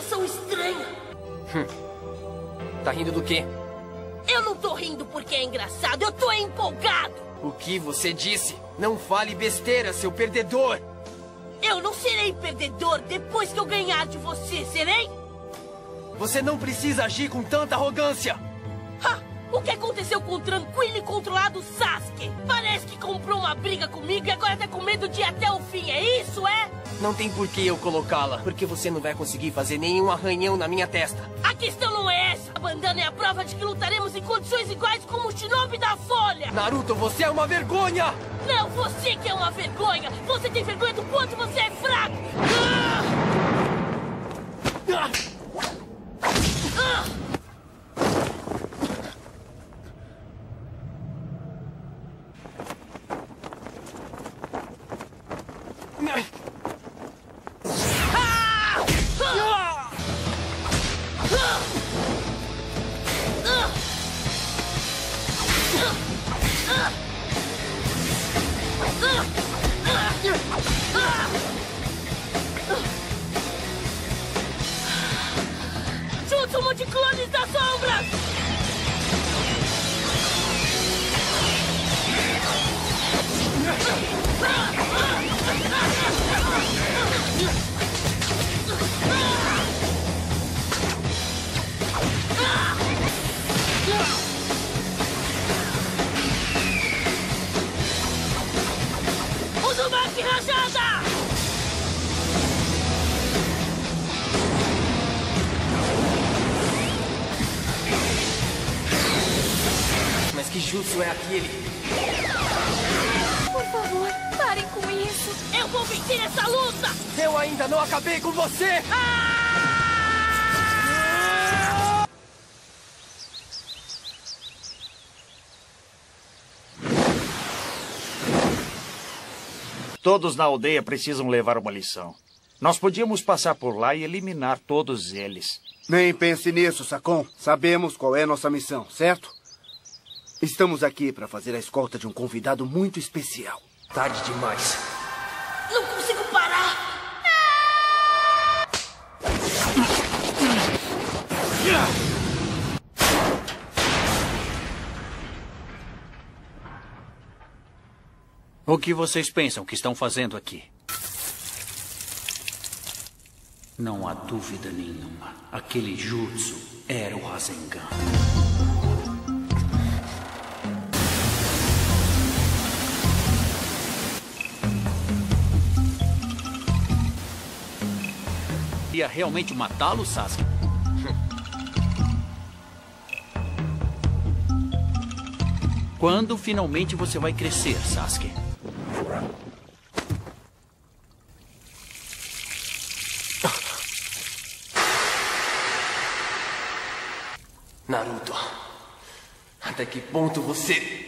sensação estranha. Tá rindo do quê? Eu não tô rindo porque é engraçado, eu tô empolgado. O que você disse? Não fale besteira, seu perdedor! Eu não serei perdedor depois que eu ganhar de você, serei? Você não precisa agir com tanta arrogância! Ha! O que aconteceu com o tranquilo e controlado Sasuke? Parece que comprou uma briga comigo e agora tá com medo de ir até o fim, é isso, é? Não tem por que eu colocá-la, porque você não vai conseguir fazer nenhum arranhão na minha testa. A questão não é essa. A bandana é a prova de que lutaremos em condições iguais como o Shinobi da Folha. Naruto, você é uma vergonha! Não, você que é uma vergonha. Você tem vergonha do quanto você é fraco. Jutsu de clones das sombras! Uzumaki rajada! Mas que jutsu é aquele? Por favor, parem com isso. Eu vou vencer essa luta! Eu ainda não acabei com você! Todos na aldeia precisam levar uma lição. Nós podíamos passar por lá e eliminar todos eles. Nem pense nisso, Sakon. Sabemos qual é nossa missão, certo? Estamos aqui para fazer a escolta de um convidado muito especial. Tarde demais. Não consigo parar! O que vocês pensam que estão fazendo aqui? Não há dúvida nenhuma. Aquele jutsu era o Rasengan. Ia realmente matá-lo, Sasuke? Quando finalmente você vai crescer, Sasuke? Naruto, até que ponto você...